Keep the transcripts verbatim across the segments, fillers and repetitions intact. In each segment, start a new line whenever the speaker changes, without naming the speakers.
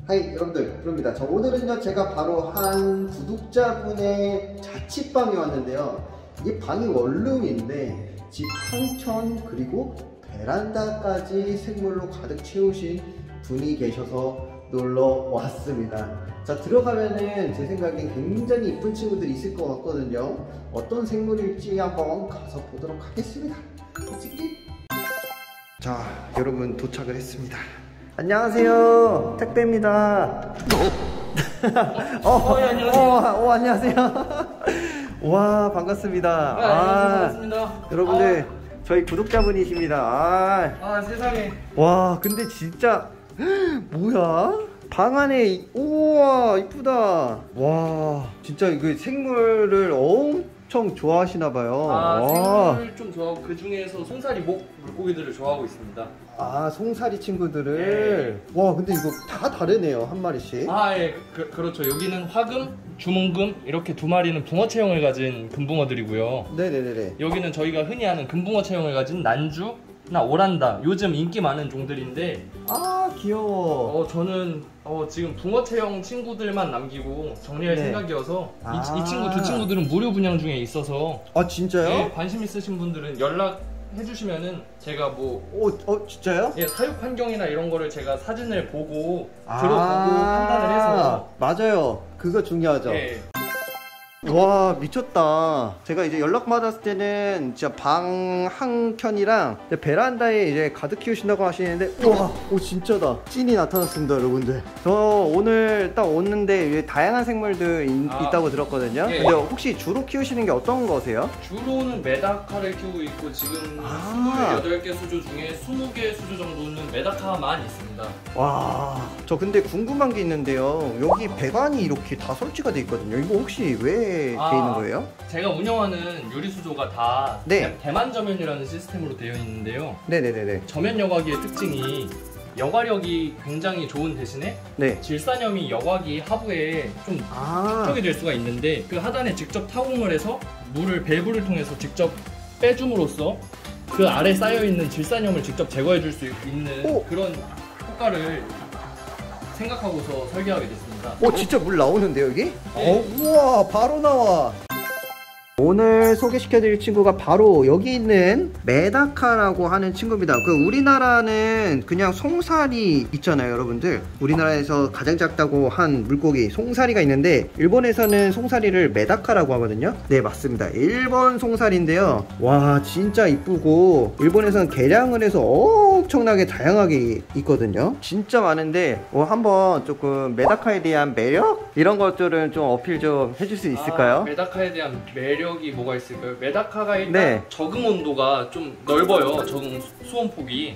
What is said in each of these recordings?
하이 여러분들, 그럽니다. 자, 오늘은요 제가 바로 한 구독자분의 자취방에 왔는데요. 이게 방이 원룸인데 집 한켠 그리고 베란다까지 생물로 가득 채우신 분이 계셔서 놀러 왔습니다. 자, 들어가면은 제 생각엔 굉장히 이쁜 친구들이 있을 것 같거든요. 어떤 생물일지 한번 가서 보도록 하겠습니다. 자, 여러분 도착을 했습니다. 안녕하세요, 택배입니다. 어, 어, 어, 예, 안녕하세요. 어, 어, 안녕하세요. 와, 반갑습니다.
네, 아, 반갑습니다.
여러분들, 아. 저희 구독자분이십니다. 아,
아, 세상에.
와, 근데 진짜 뭐야? 방 안에, 우와, 이쁘다. 와, 진짜 이거 생물을 엄청 좋아하시나봐요.
아, 생물 좀 좋아하고 그 중에서 송사리, 목 물고기들을 좋아하고 있습니다.
아, 송사리 친구들을. 네. 와, 근데 이거 다 다르네요, 한 마리씩.
아, 예, 그, 그렇죠. 여기는 화금, 주문금 이렇게 두 마리는 붕어 체형을 가진 금붕어들이고요.
네네네네.
여기는 저희가 흔히 아는 금붕어 체형을 가진 난주 나 오란다, 요즘 인기 많은 종들인데,
아, 귀여워.
어 저는 어 지금 붕어 체형 친구들만 남기고 정리할 네. 생각이어서 아. 이, 이 친구 두 친구들은 무료 분양 중에 있어서.
아, 진짜요?
네, 관심 있으신 분들은 연락 해주시면은 제가 뭐
어, 어 진짜요?
예, 사육 환경이나 이런 거를 제가 사진을 보고 아 들어보고 판단을 해서.
맞아요, 그거 중요하죠.
예.
와, 미쳤다. 제가 이제 연락 받았을 때는 진짜 방 한 켠이랑 베란다에 이제 가득 키우신다고 하시는데, 와, 오, 진짜다. 찐이 나타났습니다, 여러분들. 저 오늘 딱 오는데 다양한 생물들 이,
아,
있다고 들었거든요.
예.
근데 혹시 주로 키우시는 게 어떤 거세요?
주로는 메다카를 키우고 있고, 지금
아
스물여덟 개 수조 중에 스무 개 수조 정도는 메다카만 있습니다.
와, 저 근데 궁금한 게 있는데요. 여기 배관이 이렇게 다 설치가 돼 있거든요. 이거 혹시 왜 돼
아,
있는 거예요?
제가 운영하는 유리 수조가 다
네.
대만 저면이라는 시스템으로 되어 있는데요.
네네네네.
저면 여과기의 특징이 여과력이 굉장히 좋은 대신에
네.
질산염이 여과기 하부에 좀
아
축적이 될 수가 있는데, 그 하단에 직접 타공을 해서 물을 밸브를 통해서 직접 빼줌으로써 그 아래 쌓여있는 질산염을 직접 제거해 줄 수 있는 오. 그런 효과를 생각하고서 설계하게 됐습니다.
오, 진짜 물 나오는데요, 여기?
네.
어, 우와, 바로 나와. 오늘 소개시켜드릴 친구가 바로 여기 있는 메다카라고 하는 친구입니다. 그 우리나라는 그냥 송사리 있잖아요, 여러분들. 우리나라에서 가장 작다고 한 물고기 송사리가 있는데, 일본에서는 송사리를 메다카라고 하거든요. 네, 맞습니다. 일본 송사리인데요. 와, 진짜 이쁘고, 일본에서는 개량을 해서 엄청나게 다양하게 있거든요. 진짜 많은데, 어, 한번 조금 메다카에 대한 매력? 이런 것들은 좀 어필 좀 해줄 수 있을까요?
아, 메다카에 대한 매력 이 뭐가 있을까요? 메다카가 일단
네.
적응 온도가 좀 넓어요. 적응 수온 폭이.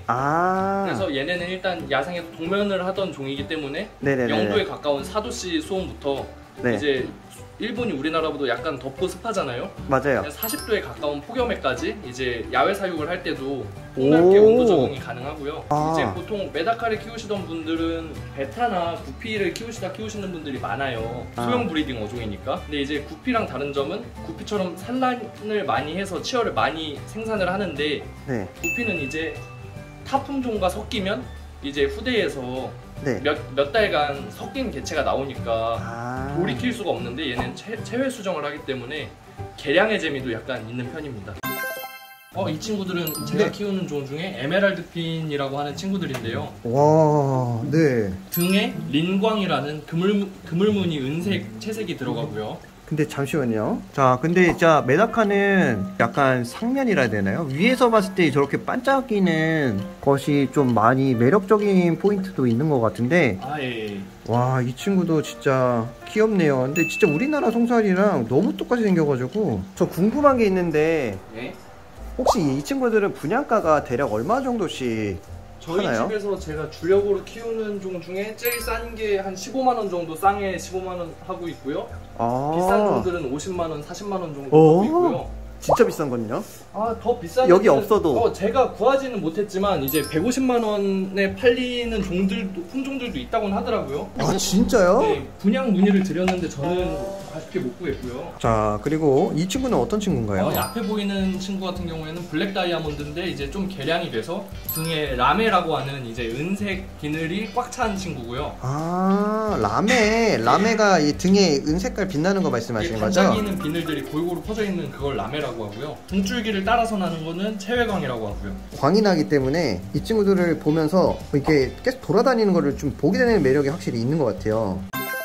아
그래서 얘네는 일단 야생에서 동면을 하던 종이기 때문에
네네네네.
영도에 가까운 사도씨 수온부터 네. 이제 일본이 우리나라보다 약간 덥고 습하잖아요.
맞아요.
사십 도에 가까운 폭염에까지 이제 야외 사육을 할 때도 폭넓게 온도 적응이 가능하고요. 아. 이제 보통 메다카를 키우시던 분들은 베타나 구피를 키우시다 키우시는 분들이 많아요. 아. 소형 브리딩 어종이니까. 근데 이제 구피랑 다른 점은 구피처럼 산란을 많이 해서 치어를 많이 생산을 하는데, 네. 구피는 이제 타 품종과 섞이면 이제 후대에서 네. 몇, 몇 달간 섞인 개체가 나오니까 아 돌이킬 수가 없는데, 얘는 체, 체외 수정을 하기 때문에 개량의 재미도 약간 있는 편입니다. 어, 이 친구들은 제가 네. 키우는 종 중에 에메랄드 핀이라고 하는 친구들인데요.
와, 네.
등에 린광이라는 그물, 그물무늬 은색 채색이 들어가고요.
근데 잠시만요. 자, 근데 진짜 메다카는 약간 상면이라 해야 되나요? 위에서 봤을 때 저렇게 반짝이는 것이 좀 많이 매력적인 포인트도 있는 것 같은데.
아, 예.
와, 이 친구도 진짜 귀엽네요. 근데 진짜 우리나라 송사리랑 너무 똑같이 생겨가지고 저 궁금한 게 있는데, 예? 혹시 이 친구들은 분양가가 대략 얼마 정도씩
저희
하나요?
집에서 제가 주력으로 키우는 종 중에 제일 싼 게 한 십오만 원 정도, 쌍에 십오만 원 하고 있고요. 아 비싼 종들은 오십만 원, 사십만 원 정도 하고 있고요.
진짜 비싼 거는요?
아, 더 비싼
여기
애들은-
없어도.
어, 제가 구하지는 못했지만 이제 백오십만 원에 팔리는 종들도 품종들도 있다고는 하더라고요.
아 진짜요?
네, 분양 문의를 드렸는데 저는 아쉽게 못 구했고요.
자 그리고 이 친구는 어떤 친구인가요?
어, 앞에 보이는 친구 같은 경우에는 블랙 다이아몬드인데 이제 좀 개량이 돼서 등에 라메라고 하는 이제 은색 비늘이 꽉 찬 친구고요.
아 라메 라메가 이 등에 은색깔 빛나는 거 말씀하시는 거죠?
반짝이는 비늘들이 골고루 퍼져 있는 그걸 라메라고 하고요. 등줄기를 따라서 나는 거는 채외광이라고 하고요.
광이 나기 때문에 이 친구들을 보면서 이렇게 계속 돌아다니는 거를 좀 보게 되는 매력이 확실히 있는 것 같아요.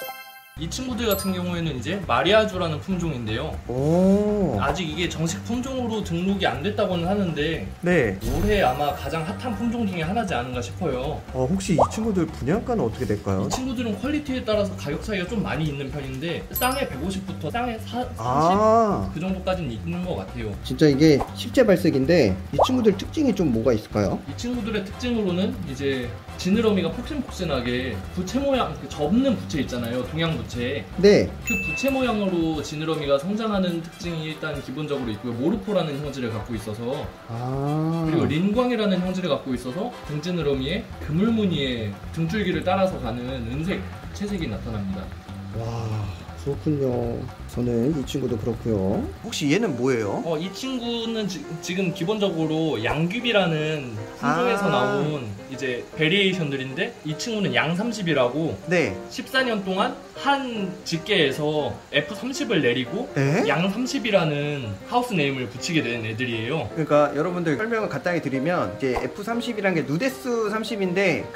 이 친구들 같은 경우에는 이제 마리아주라는 품종인데요.
오.
아직 이게 정식 품종으로 등록이 안 됐다고는 하는데
네.
올해 아마 가장 핫한 품종 중에 하나지 않은가 싶어요.
어, 혹시 이 친구들 분양가는 어떻게 될까요?
이 친구들은 퀄리티에 따라서 가격 차이가 좀 많이 있는 편인데 쌍에 백오십부터 쌍에 사, 삼십?
아
그 정도까지는 있는 것 같아요.
진짜 이게 십제 발색인데 이 친구들 특징이 좀 뭐가 있을까요?
이 친구들의 특징으로는 이제 지느러미가 폭신폭신하게 부채 모양, 그 접는 부채 있잖아요. 동양 부채.
네.
그 부채 모양으로 지느러미가 성장하는 특징이 일단 기본적으로 있고요. 모르포라는 형질을 갖고 있어서
아
그리고 린광이라는 형질을 갖고 있어서 등지느러미에 그물무늬에 등줄기를 따라서 가는 은색 채색이 나타납니다.
와 그렇군요. 저는 이 친구도 그렇고요. 혹시 얘는 뭐예요?
어, 이 친구는 지, 지금 기본적으로 양귀비라는 품종에서
아.
나온 이제 베리에이션들인데 이 친구는 양 삼십이라고
네.
십사 년 동안 한 직계에서 에프 삼십을 내리고
에?
양 삼십이라는 하우스 네임을 붙이게 된 애들이에요.
그러니까 여러분들 설명을 간단히 드리면 이제 에프 삼십이라는 게 누데스 삼십인데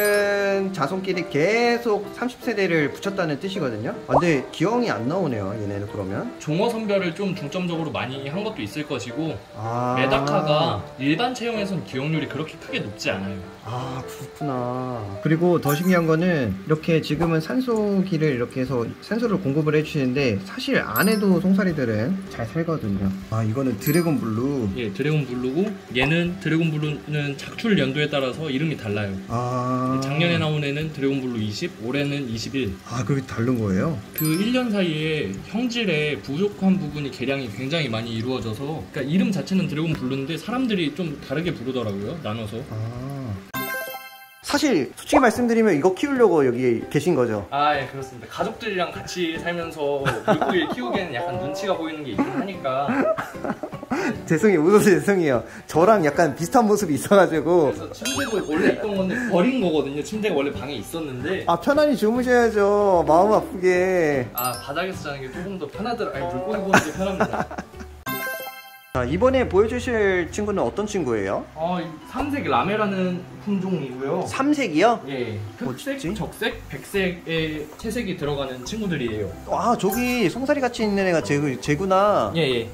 같은 자손끼리 계속 삼십 세대를 붙였다는 뜻이거든요. 아, 근데 기형이 안 나오네요. 얘네는 그러면.
종어 선별을 좀 중점적으로 많이 한 것도 있을 것이고
아.
메다카가 일반 체형에선 기억률이 그렇게 크게 높지 않아요.
아 그렇구나. 그리고 더 신기한 거는 이렇게 지금은 산소기를 이렇게 해서 산소를 공급을 해주시는데 사실 안에도 송사리들은 잘 살거든요. 아 이거는 드래곤 블루.
예, 드래곤 블루고 얘는 드래곤 블루는 작출 연도에 따라서 이름이 달라요.
아
작년에 나온 애는 드래곤 블루 이십, 올해는 이십일.
아 그게 다른 거예요?
그 일 년 사이에 형질의 부족한 부분이 개량이 굉장히 많이 이루어져서 그러니까 이름 자체는 드래곤 블루인데 사람들이 좀 다르게 부르더라고요. 나눠서.
아 사실 솔직히 말씀드리면 이거 키우려고 여기 계신 거죠?
아, 예, 그렇습니다. 가족들이랑 같이 살면서 물고기를 키우기에는 약간 눈치가 보이는 게 있긴 하니까.
죄송해요. 웃어서 죄송해요. 저랑 약간 비슷한 모습이 있어가지고.
그래서 침대가 원래 있던 건데 버린 거거든요. 침대가 원래 방에 있었는데.
아 편안히 주무셔야죠. 마음 아프게.
아, 바닥에서 자는 게 조금 더 편하더라. 아니, 물고기 보는 게 편합니다.
자, 이번에 보여주실 친구는 어떤 친구예요?
어, 이 삼색 라메라는 품종이고요.
삼색이요?
예, 흑색,
뭐지?
적색, 백색의 채색이 들어가는 친구들이에요.
아 저기 송사리 같이 있는 애가 제, 제구나.
예, 예.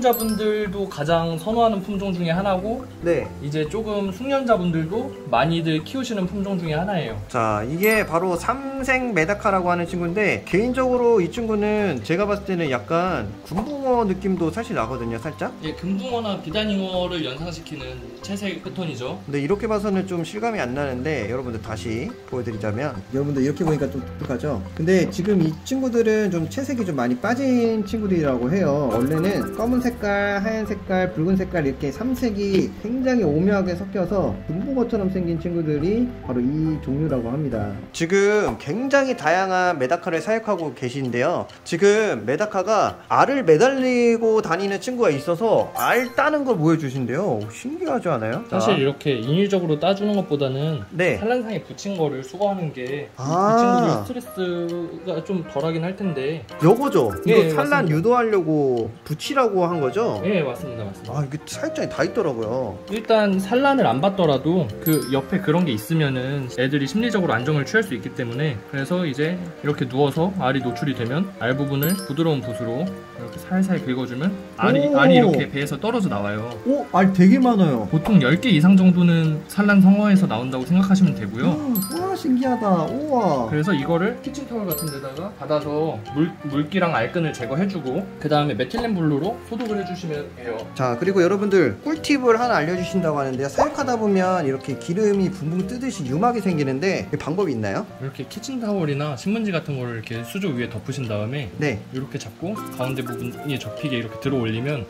입문자분들도 가장 선호하는 품종 중에 하나고
네.
이제 조금 숙련자분들도 많이들 키우시는 품종 중에 하나예요.
자 이게 바로 삼색 메다카라고 하는 친구인데 개인적으로 이 친구는 제가 봤을 때는 약간 군붕어 느낌도 사실 나거든요 살짝.
예, 금붕어나 비단잉어를 연상시키는 채색 패턴이죠.
근데 이렇게 봐서는 좀 실감이 안 나는데 여러분들 다시 보여드리자면 여러분들 이렇게 보니까 좀 독특하죠? 근데 지금 이 친구들은 좀 채색이 좀 많이 빠진 친구들이라고 해요. 원래는 검은 색깔, 하얀 색깔, 붉은 색깔 이렇게 삼색이 굉장히 오묘하게 섞여서 금붕어처럼 생긴 친구들이 바로 이 종류라고 합니다. 지금 굉장히 다양한 메다카를 사육하고 계신데요. 지금 메다카가 알을 매달리고 다니는 친구가 있어서 알 따는 걸 보여주신대요. 신기하지 않아요?
사실
자.
이렇게 인위적으로 따주는 것보다는
네.
산란상에 붙인 거를 수거하는 게 이
아.
친구들 스트레스가 좀 덜하긴 할 텐데.
요거죠?
예,
이거 산란
맞습니다.
유도하려고 붙이라고 한 거죠?
예, 맞습니다, 맞습니다.
아 이게 사육장에 다 있더라고요.
일단 산란을 안 받더라도 그 옆에 그런 게 있으면은 애들이 심리적으로 안정을 취할 수 있기 때문에 그래서 이제 이렇게 누워서 알이 노출이 되면 알 부분을 부드러운 붓으로 이렇게 살살 긁어주면 알이,
오.
알이 이렇게 배에서 떨어져 나와요.
오, 알 되게 많아요.
보통 열 개 이상 정도는 산란 성어에서 나온다고 생각하시면 되고요.
와 신기하다. 우와.
그래서 이거를 키친타월 같은 데다가 받아서 물, 물기랑 알끈을 제거해주고 그 다음에 메틸렌 블루로 소독을 해주시면 돼요.
자 그리고 여러분들 꿀팁을 하나 알려주신다고 하는데요. 사육하다 보면 이렇게 기름이 붕붕 뜨듯이 유막이 생기는데 방법이 있나요?
이렇게 키친타월이나 신문지 같은 거를 이렇게 수조 위에 덮으신 다음에
네.
이렇게 잡고 가운데 부분에 접히게 이렇게 들어 올리면 유막이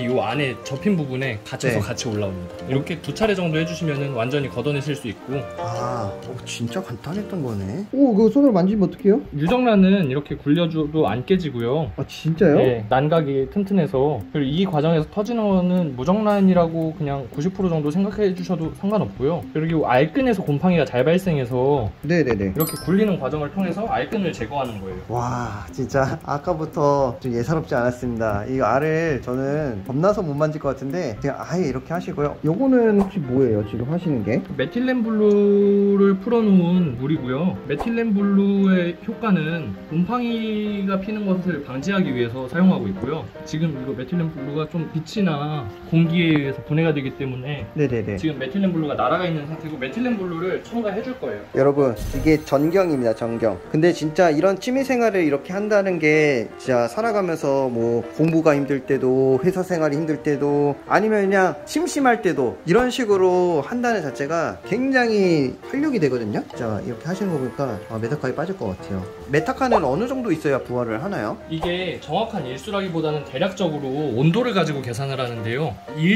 이 안에 접힌 부분에 갇혀서
네.
같이 올라옵니다. 이렇게 두 차례 정도 해주시면 완전히 걷어내실 수 있고.
아, 오, 진짜 간단했던 거네. 오, 그거 손으로 만지면 어떡해요?
유정란은 이렇게 굴려줘도 안 깨지고요.
아, 진짜요?
네, 난각이 튼튼해서. 그리고 이 과정에서 터지는 거는 무정란이라고 그냥 구십 퍼센트 정도 생각해 주셔도 상관없고요. 그리고 알끈에서 곰팡이가 잘 발생해서
네네네.
이렇게 굴리는 과정을 통해서 알끈을 제거하는 거예요.
와, 진짜 아까부터 좀 예사롭지 않았습니다. 이 알을 저는 겁나서 못 만질 것 같은데 그냥 아예 이렇게 하시고요. 요거는 혹시 뭐예요? 지금 하시는 게?
메틸렌 블루를 풀어놓은 물이고요. 메틸렌 블루의 효과는 곰팡이가 피는 것을 방지하기 위해서 사용하고 있고요. 지금 이거 메틸렌 블루가 좀 빛이나 공기에 의해서 분해가 되기 때문에
네네네.
지금 메틸렌 블루가 날아가 있는 상태고 메틸렌 블루를 첨가해 줄 거예요.
여러분, 이게 전경입니다. 전경. 근데 진짜 이런 취미생활을 이렇게 한다는 게 진짜 살아가면서 뭐 공부가 힘들 때도 회사 생활이 힘들 때도 아니면 그냥 심심할 때도 이런 식으로 한다는 자체가 굉장히 활력이 되거든요. 자, 이렇게 하시는 거 보니까 아, 메다카에 빠질 것 같아요. 메다카는 어느 정도 있어야 부활을 하나요?
이게 정확한 일수라기보다는 대략적으로 온도를 가지고 계산을 하는데요.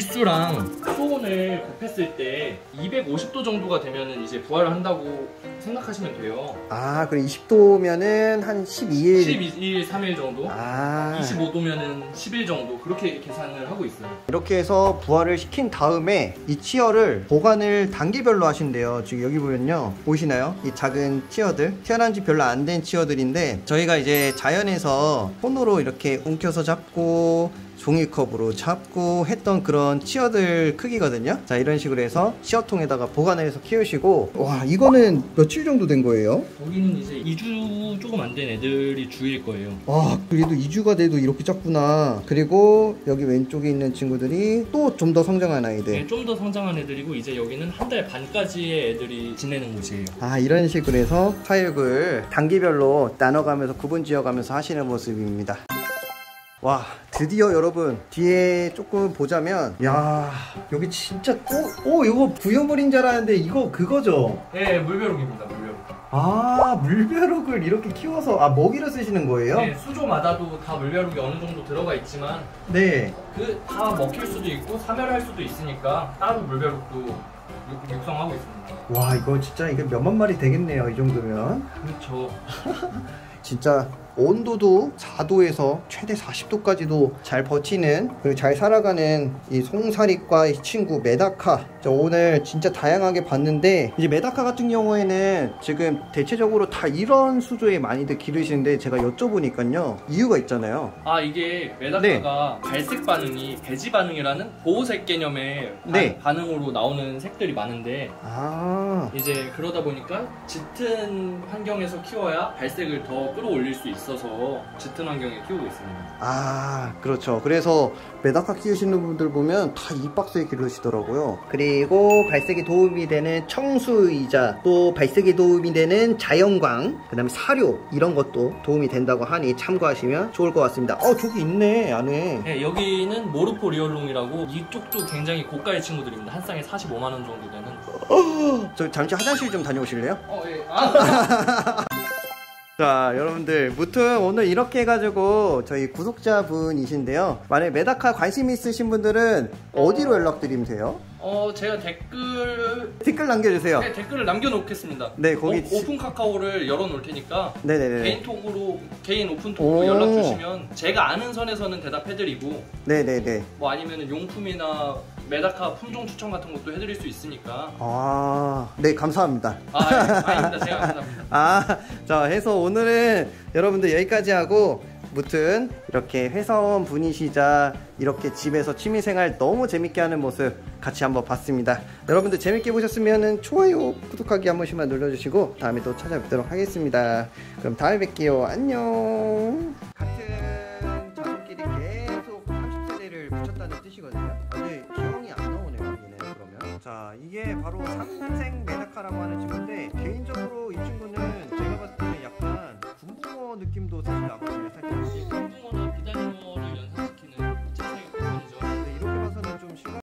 일수랑 수온을 곱했을 때 이백오십 도 정도가 되면 이제 부활을 한다고 생각하시면 돼요.
아, 그럼 이십 도면은 한 십이 일.
십이 일, 삼 일 정도?
아.
이십오 도면은 십 일 정도 그렇게 계산을 하고 있어요.
이렇게 해서 부활을 시킨 다음에 이 치어를 보관을 단계별로 하신대요. 지금 여기 보면요, 보이시나요? 이 작은 치어들, 태어난 지 별로 안 된 치어들인데 저희가 이제 자연에서 손으로 이렇게 움켜서 잡고 종이컵으로 잡고 했던 그런 치어들 크기거든요. 자, 이런 식으로 해서 치어통에다가 보관을 해서 키우시고. 와, 이거는 며칠 정도 된 거예요?
여기는 이제 이 주 조금 안 된 애들이 주일 거예요.
와, 그래도 이 주가 돼도 이렇게 작구나. 그리고 여기 왼쪽에 있는 친구들이 또 좀 더 성장한 아이들.
네, 좀 더 성장한 애들이고 이제 여기는 한 달 반까지의 애들이 지내는 곳이에요.
아, 이런 식으로 해서 사육을 단계별로 나눠가면서 구분 지어가면서 하시는 모습입니다. 와, 드디어 여러분 뒤에 조금 보자면, 야, 여기 진짜 오, 오, 이거 부여물인 줄 알았는데 이거 그거죠?
네, 물벼룩입니다. 물벼룩.
아, 물벼룩을 이렇게 키워서, 아, 먹이로 쓰시는 거예요?
네, 수조마다도 다 물벼룩이 어느 정도 들어가 있지만
네.
그 다 먹힐 수도 있고 사멸할 수도 있으니까 따로 물벼룩도 육, 육성하고 있습니다.
와, 이거 진짜 이게 몇만 마리 되겠네요, 이 정도면.
그렇죠.
진짜 온도도 사 도에서 최대 사십 도까지도 잘 버티는, 그리고 잘 살아가는 이 송사리과 이 친구 메다카. 자, 오늘 진짜 다양하게 봤는데 이제 메다카 같은 경우에는 지금 대체적으로 다 이런 수조에 많이들 기르시는데 제가 여쭤보니까요, 이유가 있잖아요.
아, 이게 메다카가 네. 발색 반응이 배지 반응이라는 보호색 개념의
네.
반응으로 나오는 색들이 많은데,
아,
이제 그러다 보니까 짙은 환경에서 키워야 발색을 더 끌어올릴 수 있어서 짙은 환경에 키우고 있습니다.
아, 그렇죠. 그래서 메다카 키우시는 분들 보면 다 이 박스에 기르시더라고요. 그리고 발색에 도움이 되는 청수이자 또 발색에 도움이 되는 자연광, 그 다음에 사료, 이런 것도 도움이 된다고 하니 참고하시면 좋을 것 같습니다. 어, 저기 있네, 안에.
네, 여기는 모르포 리얼롱이라고 이쪽도 굉장히 고가의 친구들입니다. 한 쌍에 사십오만 원 정도 되는.
어, 저 잠시 화장실 좀 다녀오실래요?
어, 예. 아.
자, 여러분들, 무튼 오늘 이렇게 해가지고 저희 구독자분이신데요, 만약에 메다카 관심 있으신 분들은 어디로 연락드리면 돼요?
어, 제가 댓글
댓글 남겨주세요.
네, 댓글을 남겨놓겠습니다.
네, 거기
오, 오픈 카카오를 열어놓을 테니까
네네네.
개인톡으로 개인 오픈톡으로
오.
연락 주시면 제가 아는 선에서는 대답해드리고,
네네네.
뭐 아니면 용품이나 메다카 품종 추천 같은 것도 해드릴 수 있으니까.
아, 네, 감사합니다.
아, 예, 아닙니다. 제가 감사합니다.
아, 자, 해서 오늘은 여러분들 여기까지 하고, 무튼 이렇게 회사원 분이시자 이렇게 집에서 취미생활 너무 재밌게 하는 모습 같이 한번 봤습니다. 여러분들 재밌게 보셨으면 좋아요, 구독하기 한 번씩만 눌러주시고 다음에 또 찾아뵙도록 하겠습니다. 그럼 다음에 뵐게요. 안녕. 같은 자손끼리 계속 삼십 세대를 붙였다는 뜻이거든요. 근데 기형이 안 나오네요, 얘는. 그러면 자, 이게 바로 삼생 메다카라고 하는 친구인데, 개인적으로 이 친구는 제가 봤을 때는 약간 군붕어 느낌도 사실 나거든요. 살짝